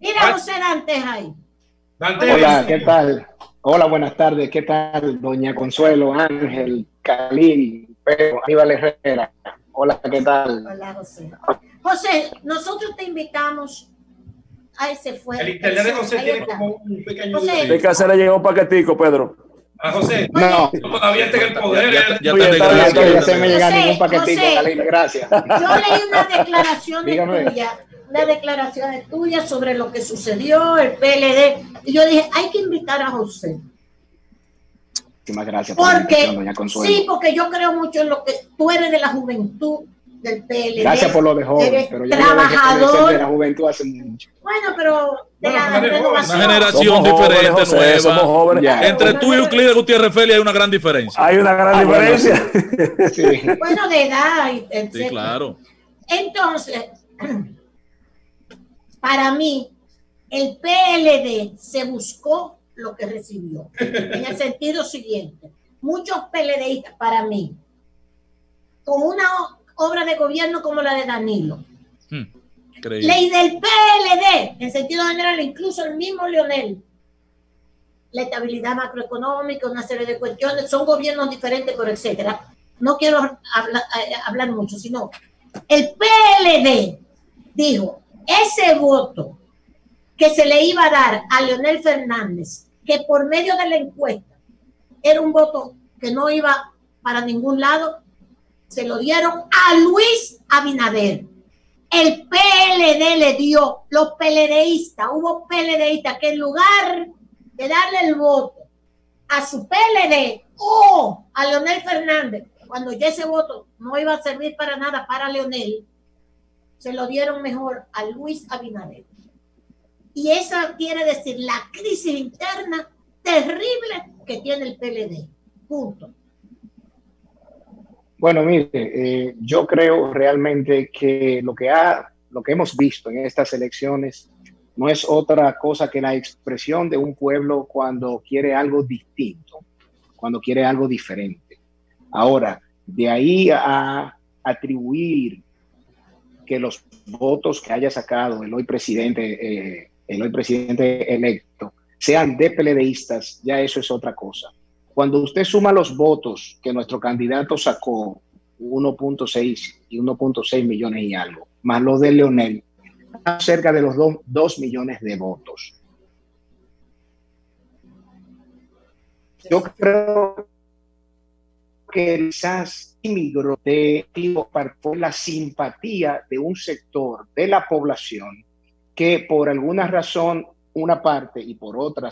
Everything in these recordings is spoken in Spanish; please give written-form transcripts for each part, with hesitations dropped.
Mira, José Dantes ahí. Dante. Hola, ¿qué tal? Hola, buenas tardes. ¿Qué tal, doña Consuelo, Ángel, Calín, Pedro, Aníbal Herrera? Hola, ¿qué tal? Hola, José. José, nosotros te invitamos. Ahí se fue. El internet de José tiene como un pequeño... José. De casa le llegó un paquetico, Pedro. A José, No, todavía está en el poder. ya se me llega José, ningún paquetico, José, Calín, gracias. Yo leí unas declaraciones Dígame. tuyas sobre lo que sucedió, el PLD, y yo dije, hay que invitar a José. Muchísimas gracias por la invitación, doña Consuelo. Sí, porque yo creo mucho en lo que tú eres de la juventud del PLD. Gracias por lo de joven, pero ya trabajador. yo dejé de ser de la juventud hace mucho. Bueno, pero de la Una renovación. generación Somos jóvenes, diferente, José, nueva. somos jóvenes. Ya. Entre tú y Euclides Gutiérrez Félix hay una gran diferencia. Hay una gran diferencia. Bueno, sí. Bueno, de edad, etc. Sí, claro. Entonces, para mí, el PLD se buscó lo que recibió. En el sentido siguiente, muchos PLDistas, para mí, con una obra de gobierno como la de Danilo, Increíble. ley del PLD, en sentido general, incluso el mismo Leonel, la estabilidad macroeconómica, una serie de cuestiones, son gobiernos diferentes, pero etcétera. No quiero hablar mucho, sino el PLD dijo, ese voto que se le iba a dar a Leonel Fernández, que por medio de la encuesta era un voto que no iba para ningún lado, se lo dieron a Luis Abinader. El PLD le dio, los PLDistas, hubo PLDistas que en lugar de darle el voto a su PLD o a Leonel Fernández, cuando ya ese voto no iba a servir para nada para Leonel, se lo dieron mejor a Luis Abinader. Y esa quiere decir la crisis interna terrible que tiene el PLD. Punto. Bueno, mire, yo creo realmente que lo que hemos visto en estas elecciones no es otra cosa que la expresión de un pueblo cuando quiere algo distinto, cuando quiere algo diferente. Ahora, de ahí a atribuir que los votos que haya sacado el hoy presidente electo sean de PLDistas, ya eso es otra cosa. Cuando usted suma los votos que nuestro candidato sacó, 1.6 y 1.6 millones y algo, más los de Leonel, cerca de los 2 millones de votos. Yo creo que quizás emigró por la simpatía de un sector de la población que por alguna razón una parte y por otra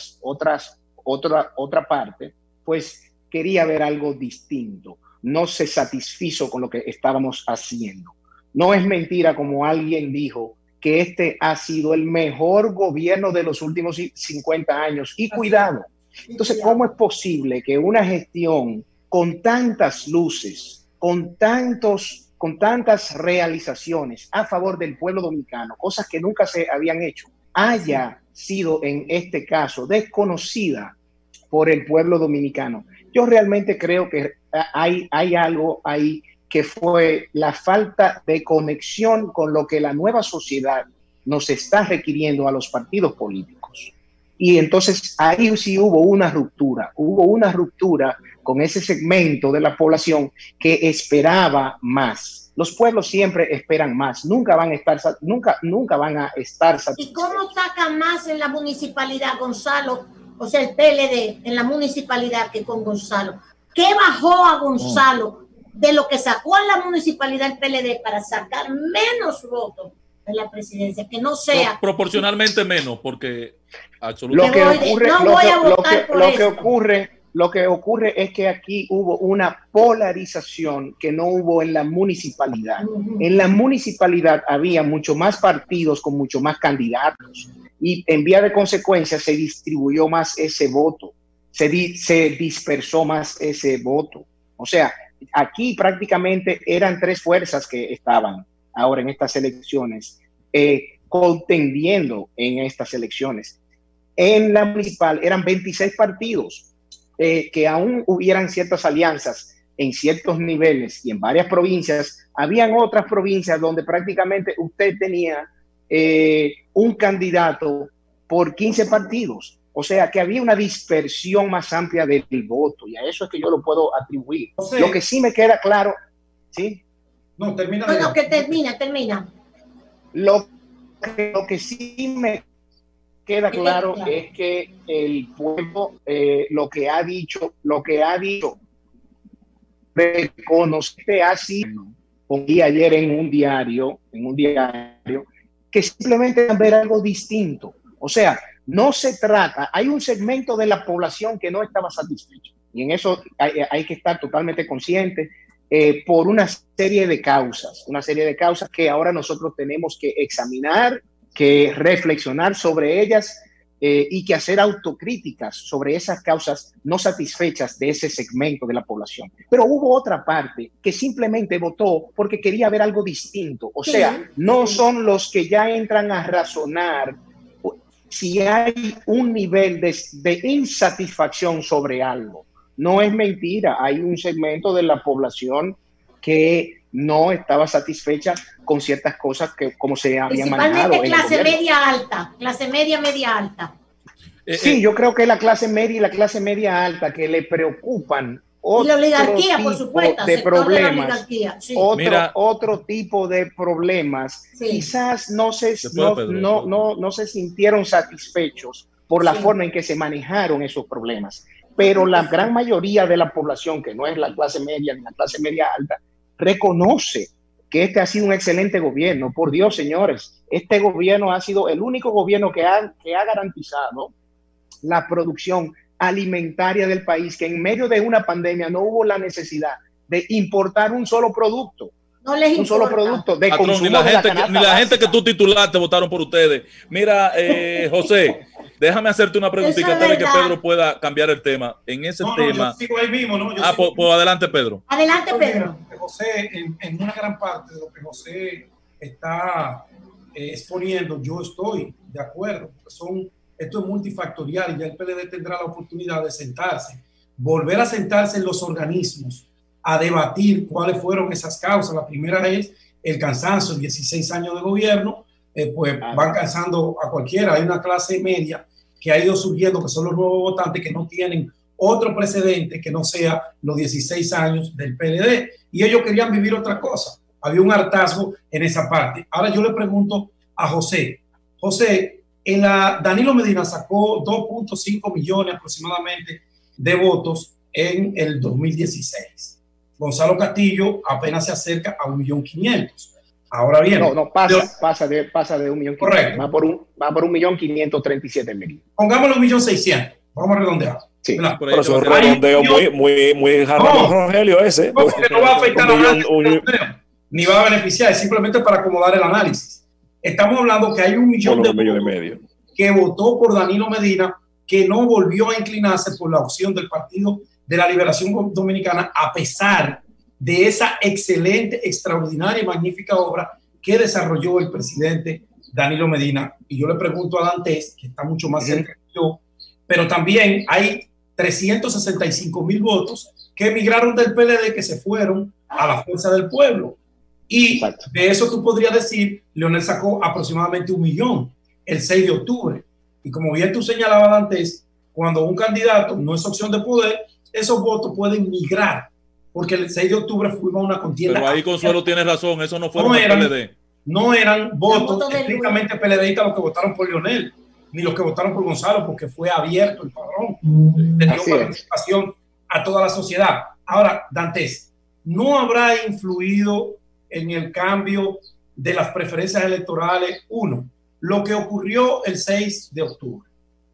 parte, pues quería ver algo distinto. No se satisfizo con lo que estábamos haciendo. No es mentira, como alguien dijo, que este ha sido el mejor gobierno de los últimos 50 años. Y cuidado. Entonces, ¿cómo es posible que una gestión con tantas luces, con tantas realizaciones a favor del pueblo dominicano, cosas que nunca se habían hecho, haya sido en este caso desconocida por el pueblo dominicano? Yo realmente creo que hay algo ahí que fue la falta de conexión con lo que la nueva sociedad nos está requiriendo a los partidos políticos. Y entonces ahí sí hubo una ruptura con ese segmento de la población que esperaba más. Los pueblos siempre esperan más, nunca van a estar satisfechos. ¿Y cómo sacan más en la municipalidad, Gonzalo? O sea, el PLD en la municipalidad que con Gonzalo. ¿Qué bajó a Gonzalo de lo que sacó en la municipalidad el PLD para sacar menos votos en la presidencia? Que no sea proporcionalmente menos, porque absolutamente lo que ocurre es que aquí hubo una polarización que no hubo en la municipalidad. En la municipalidad había mucho más partidos con mucho más candidatos y en vía de consecuencia se distribuyó más ese voto, se dispersó más ese voto. O sea, aquí prácticamente eran 3 fuerzas que estaban ahora en estas elecciones, contendiendo en estas elecciones. En la municipal eran 26 partidos, que aún hubieran ciertas alianzas en ciertos niveles y en varias provincias. Habían otras provincias donde prácticamente usted tenía un candidato por 15 partidos. O sea, que había una dispersión más amplia del voto, y a eso es que yo lo puedo atribuir. José, lo que sí me queda claro, ¿sí? No, termina. Bueno, que termina. Lo que sí me queda claro es que el pueblo lo que ha dicho, reconoce así, ponía ayer en un diario, que simplemente ver algo distinto. O sea, no se trata, hay un segmento de la población que no estaba satisfecho, y en eso hay que estar totalmente consciente por una serie de causas que ahora nosotros tenemos que examinar, que reflexionar sobre ellas y que hacer autocríticas sobre esas causas no satisfechas de ese segmento de la población. Pero hubo otra parte que simplemente votó porque quería ver algo distinto. O sea, no son los que ya entran a razonar si hay un nivel de insatisfacción sobre algo. No es mentira, hay un segmento de la población que no estaba satisfecha con ciertas cosas que como se habían manejado. Principalmente clase media alta. Sí, yo creo que la clase media y la clase media alta que le preocupan y la oligarquía, por supuesto, de problemas, sí. otro tipo de problemas, sí. Quizás no se sintieron satisfechos por la forma en que se manejaron esos problemas, pero la gran mayoría de la población, que no es la clase media ni la clase media alta, reconoce que este ha sido un excelente gobierno. Por Dios, señores, este gobierno ha sido el único gobierno que ha garantizado la producción alimentaria del país, que en medio de una pandemia no hubo la necesidad de importar un solo producto. No les importa. Un solo producto de Patrón, consumo. Ni la gente que tú titulaste votaron por ustedes. Mira, José, déjame hacerte una preguntita antes de que Pedro pueda cambiar el tema. En ese tema. Yo sigo ahí mismo, ¿no? Pues adelante, Pedro. Adelante, Pedro. José, en una gran parte de lo que José está exponiendo, yo estoy de acuerdo. Esto es multifactorial y ya el PLD tendrá la oportunidad de sentarse, volver a sentarse en los organismos, a debatir cuáles fueron esas causas. La primera es el cansancio, 16 años de gobierno, pues van cansando a cualquiera. Hay una clase media que ha ido subiendo, que son los nuevos votantes que no tienen otro precedente que no sea los 16 años del PLD, y ellos querían vivir otra cosa. Había un hartazgo en esa parte. Ahora yo le pregunto a José, Danilo Medina sacó 2.5 millones aproximadamente de votos en el 2016. Gonzalo Castillo apenas se acerca a 1.500.000. Ahora bien. Pasa de 1.500.000. Correcto. Va por 1.537.000. Pongámoslo 1.600.000. Vamos a redondear. Sí. Pero es un redondeo muy jarrón, Rogelio, ese. No, porque no va a afectar a nadie, ni va a beneficiar, es simplemente para acomodar el análisis. Estamos hablando que hay 1 millón de votos que votó por Danilo Medina, que no volvió a inclinarse por la opción del Partido de la Liberación Dominicana, a pesar de esa excelente, extraordinaria y magnífica obra que desarrolló el presidente Danilo Medina. Y yo le pregunto a Dantes, que está mucho más cerca que yo, pero también hay 365.000 votos que emigraron del PLD, que se fueron a la Fuerza del Pueblo. Y de eso tú podrías decir, Leonel sacó aproximadamente 1 millón el 6 de octubre. Y como bien tú señalabas antes, cuando un candidato no es opción de poder, esos votos pueden migrar, porque el 6 de octubre fuimos a una contienda. Pero ahí Consuelo tiene razón, eso no fue el PLD. No eran votos estrictamente PLDistas los que votaron por Leonel, ni los que votaron por Gonzalo, porque fue abierto el padrón. Le dio participación a toda la sociedad. Ahora, Dantes, ¿no habrá influido en el cambio de las preferencias electorales? 1, lo que ocurrió el 6 de octubre.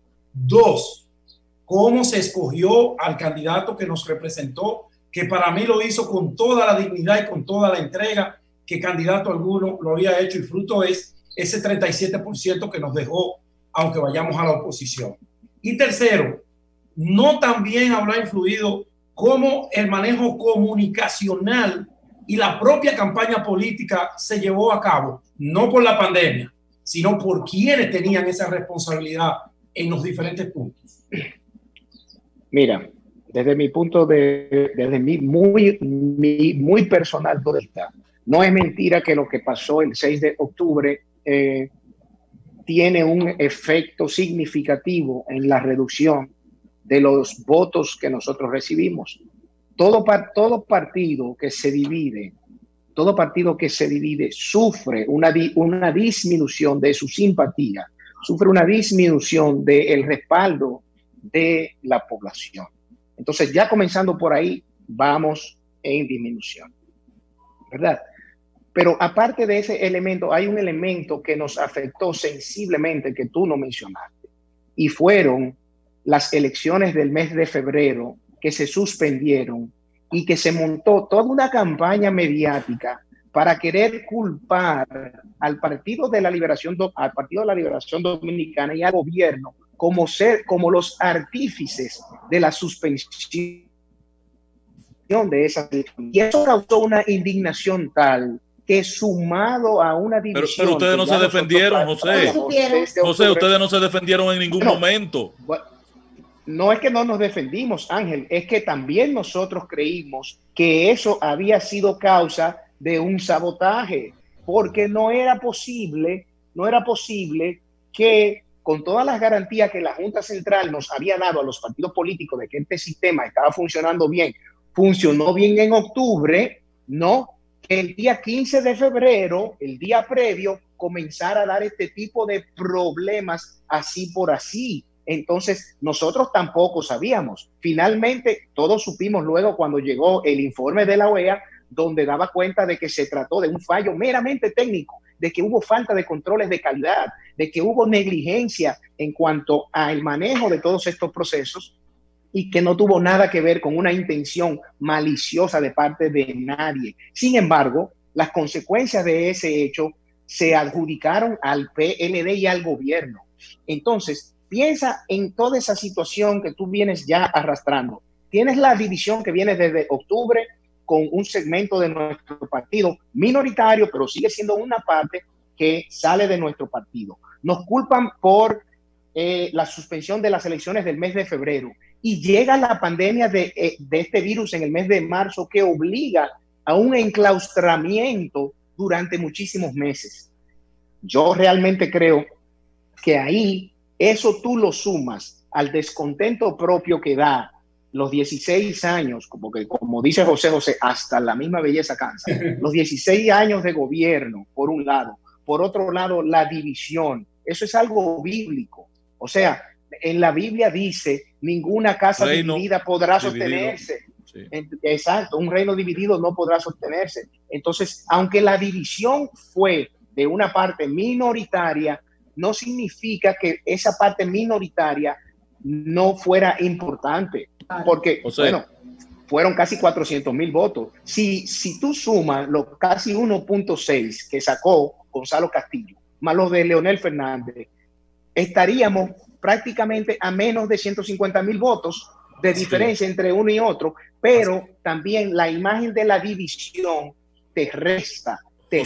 2, cómo se escogió al candidato que nos representó, que para mí lo hizo con toda la dignidad y con toda la entrega que candidato alguno lo había hecho, y fruto es ese 37% que nos dejó, aunque vayamos a la oposición. Y tercero, ¿no también habrá influido cómo el manejo comunicacional y la propia campaña política se llevó a cabo, no por la pandemia, sino por quienes tenían esa responsabilidad en los diferentes puntos? Mira, desde mi punto desde mi muy personal, no es mentira que lo que pasó el 6 de octubre tiene un efecto significativo en la reducción de los votos que nosotros recibimos. Todo partido que se divide sufre una disminución de su simpatía, sufre una disminución del respaldo de la población. Entonces, ya comenzando por ahí, vamos en disminución, ¿verdad? Pero aparte de ese elemento, hay un elemento que nos afectó sensiblemente que tú no mencionaste, y fueron las elecciones del mes de febrero que se suspendieron y que se montó toda una campaña mediática para querer culpar al Partido de la Liberación Dominicana y al gobierno como los artífices de la suspensión de esa elección. Y eso causó una indignación tal que, sumado a una división... Pero ustedes no se defendieron, José. José, ustedes no se defendieron en ningún momento. No es que no nos defendimos, Ángel, es que también nosotros creímos que eso había sido causa de un sabotaje, porque no era posible que, con todas las garantías que la Junta Central nos había dado a los partidos políticos de que este sistema estaba funcionando bien, funcionó bien en octubre, ¿no? Que el día 15 de febrero, el día previo, comenzara a dar este tipo de problemas así por así. Entonces, nosotros tampoco sabíamos. Finalmente, todos supimos luego cuando llegó el informe de la OEA, donde daba cuenta de que se trató de un fallo meramente técnico, de que hubo falta de controles de calidad, de que hubo negligencia en cuanto al manejo de todos estos procesos y que no tuvo nada que ver con una intención maliciosa de parte de nadie. Sin embargo, las consecuencias de ese hecho se adjudicaron al PLD y al gobierno. Entonces, piensa en toda esa situación que tú vienes ya arrastrando. Tienes la división que viene desde octubre con un segmento de nuestro partido minoritario, pero sigue siendo una parte que sale de nuestro partido. Nos culpan por la suspensión de las elecciones del mes de febrero y llega la pandemia de este virus en el mes de marzo que obliga a un enclaustramiento durante muchísimos meses. Yo realmente creo que ahí eso tú lo sumas al descontento propio que da los 16 años, como dice José, hasta la misma belleza cansa. Los 16 años de gobierno, por un lado. Por otro lado, la división. Eso es algo bíblico. O sea, en la Biblia dice, ninguna casa dividida podrá sostenerse. Sí. Exacto, un reino dividido no podrá sostenerse. Entonces, aunque la división fue de una parte minoritaria, no significa que esa parte minoritaria no fuera importante, porque, bueno, fueron casi 400,000 votos. Si tú sumas los casi 1.6 que sacó Gonzalo Castillo, más los de Leonel Fernández, estaríamos prácticamente a menos de 150,000 votos de diferencia entre uno y otro, pero también la imagen de la división te resta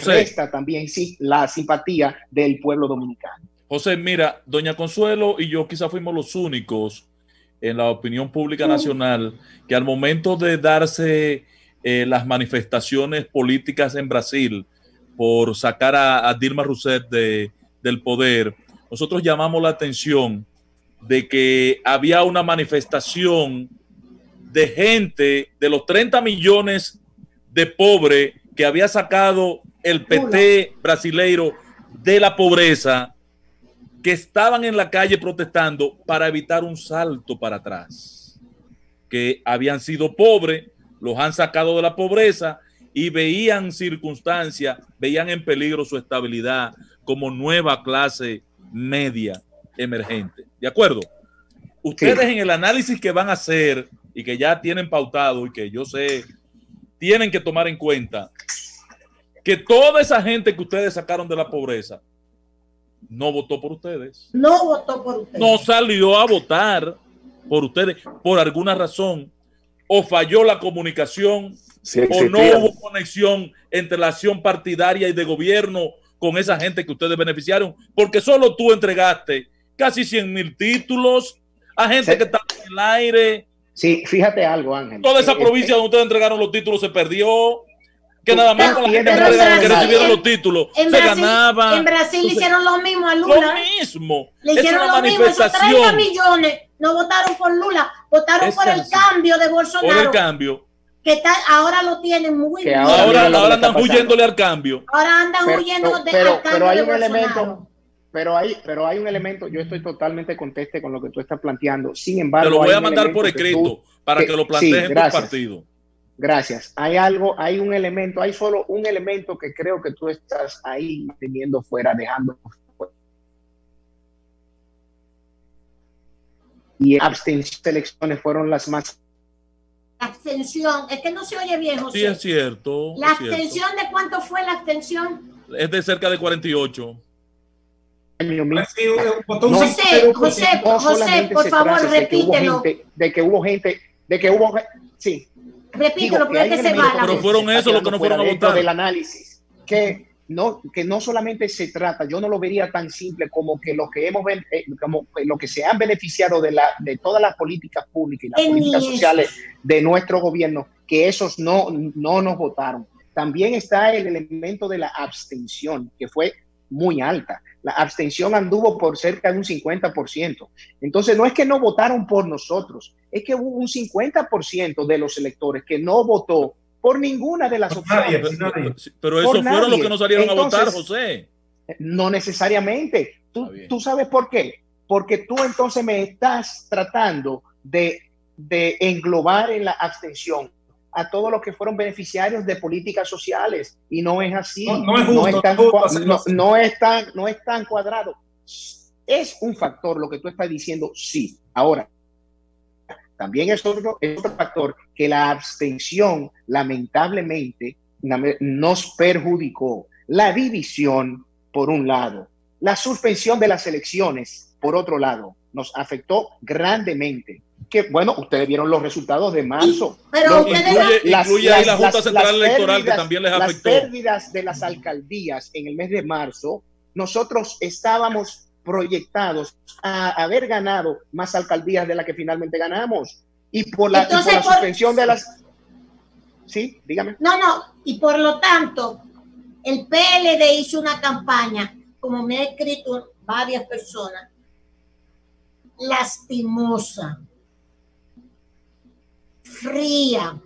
también la simpatía del pueblo dominicano. José, mira, doña Consuelo y yo quizás fuimos los únicos en la opinión pública nacional que al momento de darse las manifestaciones políticas en Brasil por sacar a Dilma Rousseff del poder, nosotros llamamos la atención de que había una manifestación de gente, de los 30 millones de pobres que había sacado el PT brasileiro de la pobreza, que estaban en la calle protestando para evitar un salto para atrás, que habían sido pobres, los han sacado de la pobreza y veían circunstancias, veían en peligro su estabilidad como nueva clase media emergente. ¿De acuerdo? Ustedes en el análisis que van a hacer y que ya tienen pautado y que yo sé tienen que tomar en cuenta que toda esa gente que ustedes sacaron de la pobreza no votó por ustedes. No votó por ustedes. No salió a votar por ustedes por alguna razón. O falló la comunicación, o no hubo conexión entre la acción partidaria y de gobierno con esa gente que ustedes beneficiaron, porque solo tú entregaste casi 100,000 títulos a gente que estaba en el aire. Sí, fíjate algo, Ángel. Toda esa provincia donde ustedes entregaron los títulos se perdió. que nada más con la gente que recibieron los títulos se ganaba. En Brasil le hicieron lo mismo a Lula. Lo mismo. Le hicieron lo mismo. Esos 30 millones no votaron por Lula, votaron por el cambio de Bolsonaro. Por el cambio. Que ahora lo tienen muy bien. Ahora andan huyéndole al cambio. Ahora andan huyendo al cambio pero hay de un elemento. Bolsonaro. Pero hay un elemento, yo estoy totalmente conteste con lo que tú estás planteando. Sin embargo, te lo voy a mandar por escrito para que lo plantees en tu partido. Gracias. Hay solo un elemento que creo que tú estás ahí manteniendo fuera, dejando fuera. Y abstención de elecciones fueron las más. Abstención, es que no se oye bien, José. Sí, es cierto. ¿La abstención de cuánto fue la abstención? Es de cerca de 48. José, por favor, repítelo. Sí. Repítelo, porque que se va. Pero fueron esos los que no fueron a votar. Del análisis, que no solamente se trata, yo no lo vería tan simple como que lo que lo que se han beneficiado de todas las políticas públicas y las políticas sociales de nuestro gobierno, que esos no nos votaron. También está el elemento de la abstención, que fue muy alta. La abstención anduvo por cerca de un 50%. Entonces, no es que no votaron por nosotros, es que hubo un 50% de los electores que no votó por ninguna de las opciones. Pero esos fueron los que no salieron a votar, José. No necesariamente. ¿Tú sabes por qué? Porque tú entonces me estás tratando de englobar en la abstención a todos los que fueron beneficiarios de políticas sociales, y no es así. No es justo, no es tan cuadrado. Es un factor lo que tú estás diciendo, sí. Ahora, también es otro factor que la abstención lamentablemente nos perjudicó. La división, por un lado, la suspensión de las elecciones, por otro lado, nos afectó grandemente. Que bueno, ustedes vieron los resultados de marzo. Pero incluye ahí la Junta Central Electoral, que también les afectó. Las pérdidas de las alcaldías en el mes de marzo, nosotros estábamos proyectados a haber ganado más alcaldías de las que finalmente ganamos. Y por la suspensión de las... Sí, dígame. No, y por lo tanto, el PLD hizo una campaña, como me ha escrito varias personas, lastimosa, fría,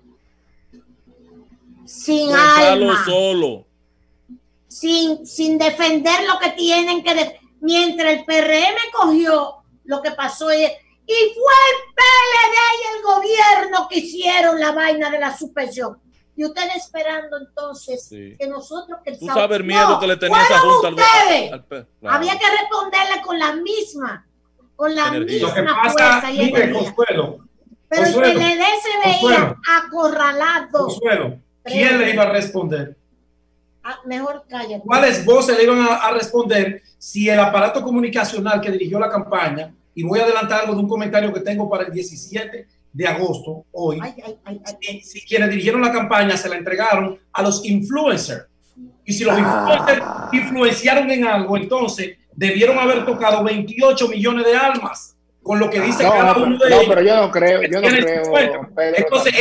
sin alma, solo, sin defender lo que tienen que mientras el PRM cogió lo que pasó y fue el PLD y el gobierno que hicieron la vaina de la suspensión. Y ustedes esperando entonces que nosotros que tú sabes el miedo que le tenía esa junta al claro. Había que responderle con la misma fuerza y energía. Pero el PLD se veía acorralado. ¿Quién le iba a responder? Mejor cállate. ¿Cuáles voces le iban a responder si el aparato comunicacional que dirigió la campaña, y voy a adelantar algo de un comentario que tengo para el 17 de agosto, hoy, si quienes dirigieron la campaña se la entregaron a los influencers, y si los influencers influenciaron en algo, entonces debieron haber tocado 28 millones de almas, con lo que dice cada uno de ellos. No, pero yo no creo, Pedro, entonces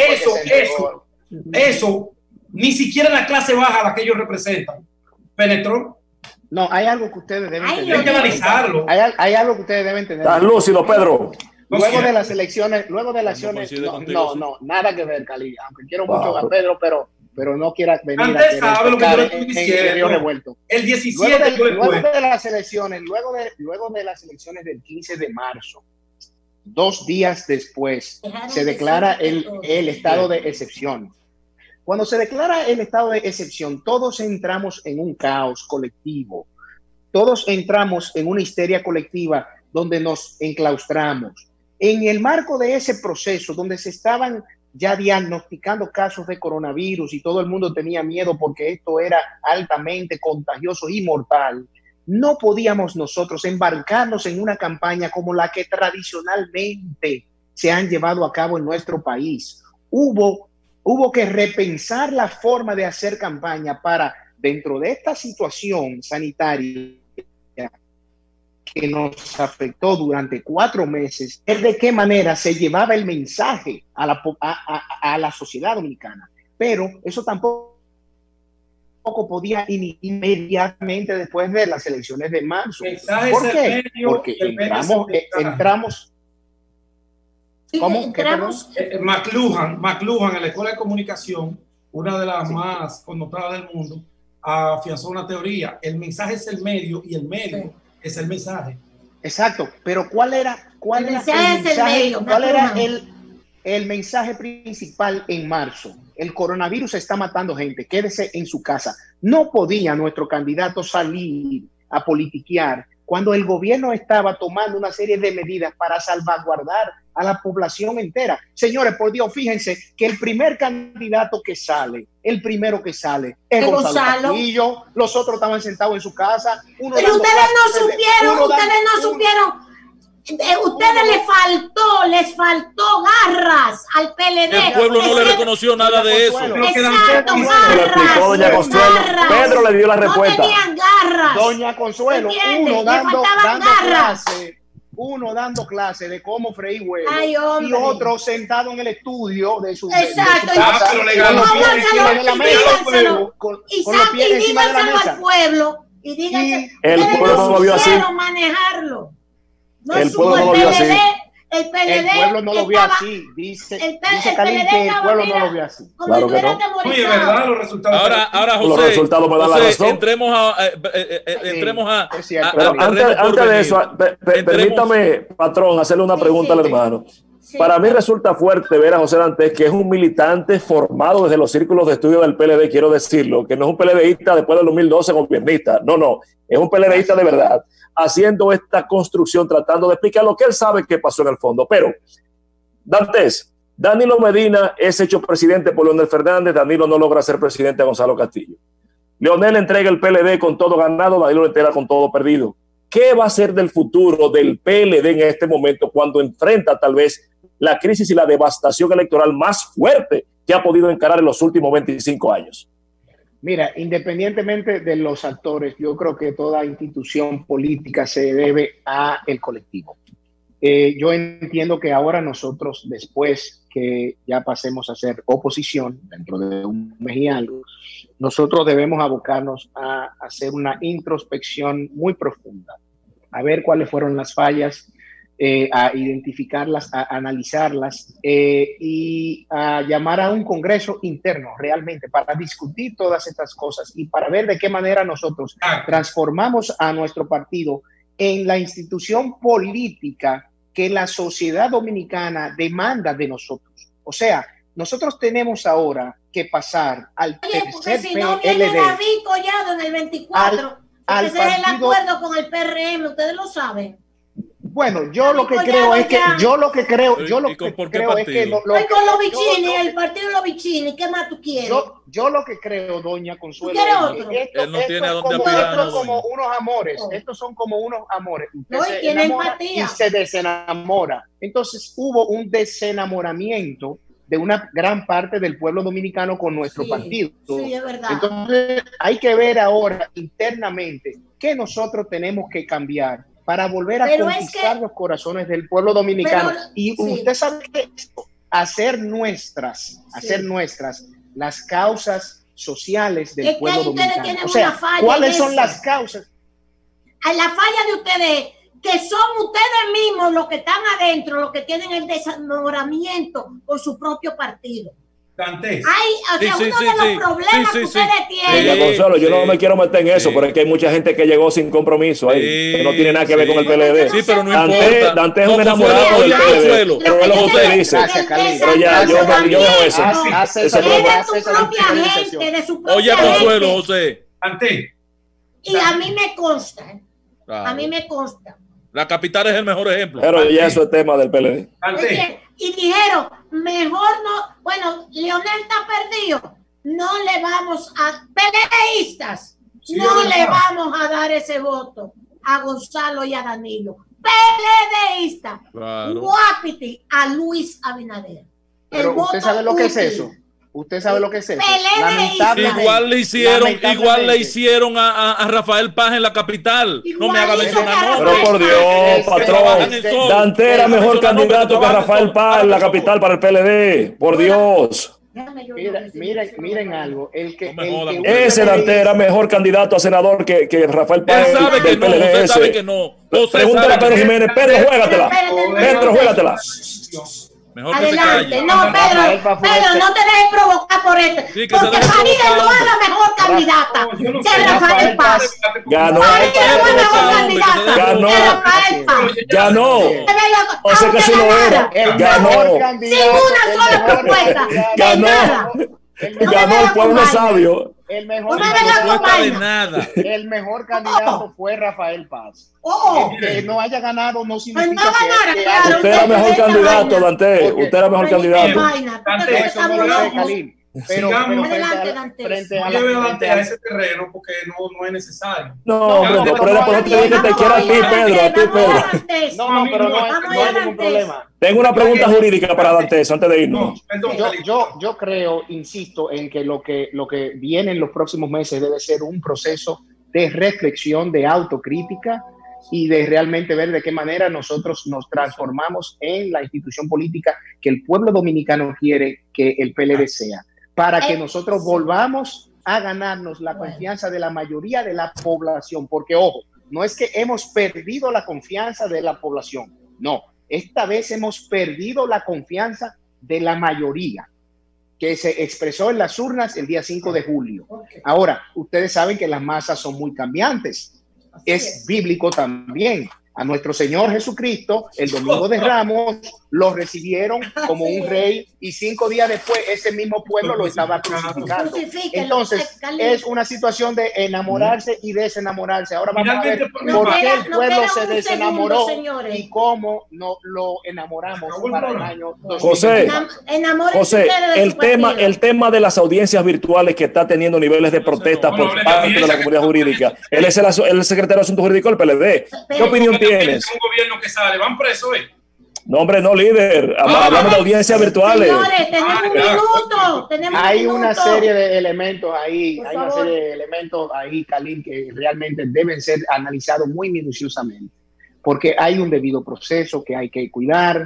eso, ni siquiera la clase baja a la que ellos representan penetró. No, hay algo que ustedes deben tener. Hay que analizarlo. Hay algo que ustedes deben tener. Tan lúcido, Pedro. Luego de las elecciones, no, nada que ver, Cali. Aunque quiero mucho a Pedro, pero no quiera venir antes sabe lo que yo le estoy diciendo. Revuelto. El 17 luego de las elecciones, luego de las elecciones del 15 de marzo, 2 días después, se declara el estado de excepción. Cuando se declara el estado de excepción, todos entramos en un caos colectivo. Todos entramos en una histeria colectiva donde nos enclaustramos. En el marco de ese proceso, donde se estaban ya diagnosticando casos de coronavirus y todo el mundo tenía miedo porque esto era altamente contagioso y mortal, no podíamos nosotros embarcarnos en una campaña como la que tradicionalmente se han llevado a cabo en nuestro país. Hubo que repensar la forma de hacer campaña para, dentro de esta situación sanitaria que nos afectó durante 4 meses, es de qué manera se llevaba el mensaje a la sociedad dominicana. Pero eso tampoco tampoco podía inmediatamente después de las elecciones de marzo. ¿Por qué? Porque entramos. ¿Cómo? McLuhan, en la Escuela de Comunicación, una de las más connotadas del mundo, afianzó una teoría. El mensaje es el medio y el medio es el mensaje. Exacto, pero ¿cuál era el mensaje principal en marzo? El coronavirus está matando gente, quédese en su casa. No podía nuestro candidato salir a politiquear cuando el gobierno estaba tomando una serie de medidas para salvaguardar a la población entera. Señores, por Dios, fíjense que el primer candidato que sale, el primero que sale es Gonzalo Castillo. Los otros estaban sentados en su casa. Pero ustedes no supieron. Ustedes les faltó garras al PLD. El pueblo no le reconoció nada de eso. Exacto, doña Consuelo. Pedro le dio la respuesta. No tenían garras. Doña Consuelo, uno dando clase de cómo freír huevos y otro sentado en el estudio de su exacto, con los pies encima de la mesa. Al pueblo y díganse, el pueblo no lo vio así. Manejarlo. No el pueblo no lo vio así. El pueblo no lo vio así. Dice Kalin que el pueblo no lo vio así. Claro que no. Oye, ¿verdad? Los resultados. Ahora José, los resultados me dan la razón. Entremos a antes de eso, permítame, patrón, hacerle una pregunta al hermano. Sí. Para mí resulta fuerte ver a José Dantes, que es un militante formado desde los círculos de estudio del PLD, quiero decirlo, que no es un PLDista después del 2012 gobiernista, no, es un PLDista de verdad, haciendo esta construcción, tratando de explicar lo que él sabe que pasó en el fondo. Pero, Dantes, Danilo Medina es hecho presidente por Leonel Fernández, Danilo no logra ser presidente de Gonzalo Castillo. Leonel entrega el PLD con todo ganado, Danilo lo entrega con todo perdido. ¿Qué va a ser del futuro del PLD en este momento cuando enfrenta tal vez la crisis y la devastación electoral más fuerte que ha podido encarar en los últimos 25 años? Mira, independientemente de los actores, yo creo que toda institución política se debe a el colectivo. Yo entiendo que ahora nosotros, después que ya pasemos a ser oposición, dentro de un mes y algo, nosotros debemos abocarnos a hacer una introspección muy profunda, a ver cuáles fueron las fallas, a identificarlas, a analizarlas y a llamar a un congreso interno realmente para discutir todas estas cosas y para ver de qué manera nosotros transformamos a nuestro partido en la institución política que la sociedad dominicana demanda de nosotros. O sea, nosotros tenemos ahora que pasar al tercer si no viene David Collado en el 24, ese es el acuerdo con el PRM, ustedes lo saben. Bueno, yo lo que creo es que con los bichini, el partido de los bichini, ¿qué más tú quieres? Yo lo que creo, doña Consuelo, él no tiene a dónde aspirar. Estos son como unos amores, estos son como unos amores. Usted se enamora y se desenamora. Entonces hubo un desenamoramiento de una gran parte del pueblo dominicano con nuestro partido. Sí, es verdad. Entonces hay que ver ahora internamente qué nosotros tenemos que cambiar para volver a conquistar los corazones del pueblo dominicano. Usted sabe que hacer nuestras las causas sociales del pueblo dominicano. O sea, ¿cuáles son las causas? La falla de ustedes, que son ustedes mismos los que están adentro, los que tienen el desenamoramiento por su propio partido. Uno de los problemas que ustedes tienen. Consuelo, yo no me quiero meter en eso, pero es que hay mucha gente que llegó sin compromiso ahí, que no tiene nada que ver con el PLD. Sí, pero no importa. Dante es un enamorado del PLD. Pero es lo que usted dice. Pero ya, yo dejo eso. Oye, Consuelo, José. Dante. Y a mí me consta. A mí me consta. La capital es el mejor ejemplo. Pero ya eso es tema del PLD. Y dijeron, mejor no, bueno, Leonel está perdido, no le vamos a, PLDistas, no le vamos a dar ese voto a Gonzalo y a Danilo. PLDista, guapiti a Luis Abinader. Pero usted sabe lo que es eso. Usted sabe lo que es eso. Igual le hicieron a Rafael Paz en la capital. No me haga mencionar. Pero por Dios, patrón. Dante era mejor candidato que Rafael Paz en la capital para el PLD. Por Dios. Miren algo. Ese Dante era mejor candidato a senador que Rafael Páez. Él sabe que no, usted sabe que no. Pregúntale a Pedro Jiménez. Pedro, juégatela. Pedro, juégatela. Mejor adelante. No, Pedro, no te dejes provocar por esto. Sí, porque Faride no es la mejor candidata que Rafael Paz. Ganó. Faride no es la mejor candidata que Rafael Paz. Ganó. O sea que sí lo era. Ganó. Sin una sola propuesta. Ganó. Ganó el pueblo sabio. El mejor candidato fue Rafael Paz. Que no haya ganado no significa que usted era mejor candidato, Dante. Usted era mejor candidato. Eso no lo sé, Calín. Pero frente a ese terreno porque no es necesario. No, hombre, pero después te dije que te quiero a ti, Pedro. A ti, Pedro. No, pero no hay ningún problema. Tengo una pregunta jurídica para Dantes antes de irnos. Yo creo, insisto, en que lo que viene en los próximos meses debe ser un proceso de reflexión, de autocrítica y de realmente ver de qué manera nosotros nos transformamos en la institución política que el pueblo dominicano quiere que el PLD sea, para que nosotros volvamos a ganarnos la confianza de la mayoría de la población, porque ojo, no es que hemos perdido la confianza de la población, no, esta vez hemos perdido la confianza de la mayoría que se expresó en las urnas el día 5 de julio. Ahora, ustedes saben que las masas son muy cambiantes, es bíblico también. A nuestro Señor Jesucristo, el domingo de Ramos, lo recibieron como un rey y 5 días después ese mismo pueblo lo estaba crucificando. Entonces, es una situación de enamorarse y desenamorarse. Ahora vamos a ver por qué el pueblo se desenamoró y cómo no lo enamoramos para el año 2020. José, el tema de las audiencias virtuales que está teniendo niveles de protesta por parte de la comunidad jurídica. Él es el secretario de Asuntos Jurídicos del PLD. ¿Qué opinión tienes? Un gobierno que sale, van presos, No, hombre, no, líder. Hablamos de audiencias virtuales. Señores, tenemos un minuto. Hay una serie de elementos ahí, Calín, que realmente deben ser analizados muy minuciosamente, porque hay un debido proceso que hay que cuidar,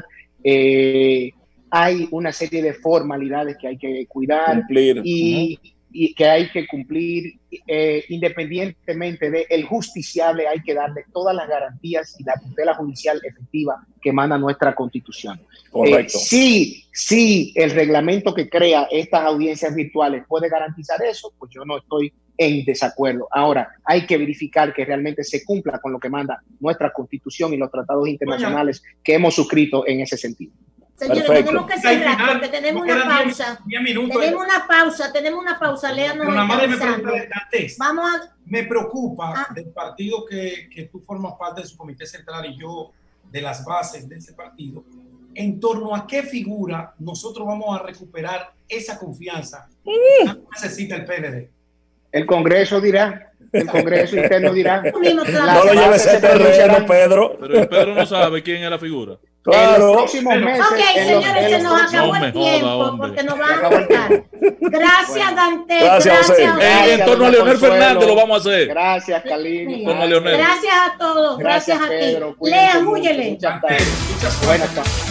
hay una serie de formalidades que hay que cuidar y que hay que cumplir, independientemente del justiciable, hay que darle todas las garantías y la tutela judicial efectiva que manda nuestra Constitución. Correcto. Si el reglamento que crea estas audiencias virtuales puede garantizar eso, pues yo no estoy en desacuerdo. Ahora, hay que verificar que realmente se cumpla con lo que manda nuestra Constitución y los tratados internacionales que hemos suscrito en ese sentido. Señores, perfecto. Tenemos que cerrar porque tenemos una pausa. Tenemos una pausa. Léanos. Vamos a... Me preocupa del partido que tú formas parte de su comité central y yo de las bases de ese partido. ¿En torno a qué figura nosotros vamos a recuperar esa confianza que necesita el PLD? El Congreso dirá. El Congreso interno dirá. No lo lleves a terreno, Pedro. Pero Pedro no sabe quién es la figura. Claro. En los próximos meses, señores, se nos acabó el tiempo porque nos van a cortar. Gracias, Dante. Gracias, José. En torno a Leonel Fernández lo vamos a hacer. Gracias, Calín. Gracias a todos. Gracias a ti. Lea, húyele. Buenas tardes.